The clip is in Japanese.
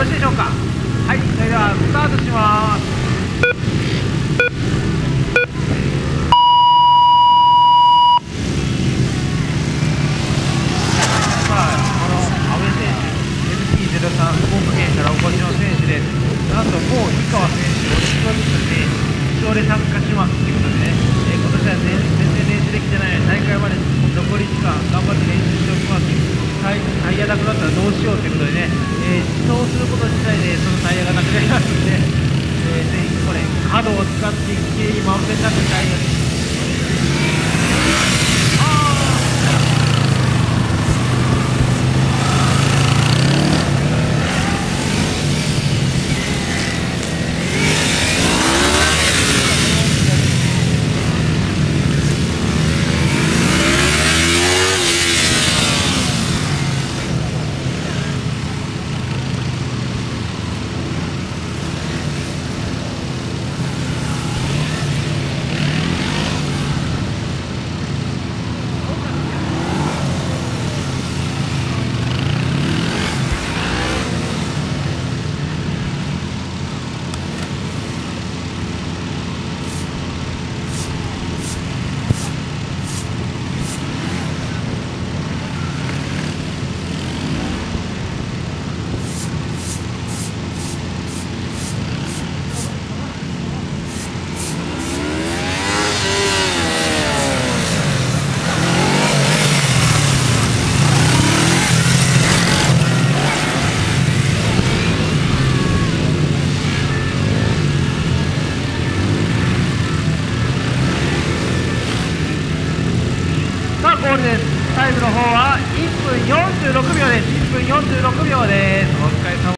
ろしいでしょうか。はい、それではスタートします。福岡県からお越しの選手です。なんともう井川選手を1つずつね、一勝で参加しますということでね、今年は全然練習できてない大会まで残り時間頑張って練習しておきます。タイヤなくなったらどうしようということでね、自走すること自体でそのタイヤがなくなりますので、ぜひこれ角を使ってきれいにまんべんなくタイヤにゴールです。タイムの方は1分46秒です。1分46秒です。お疲れ様。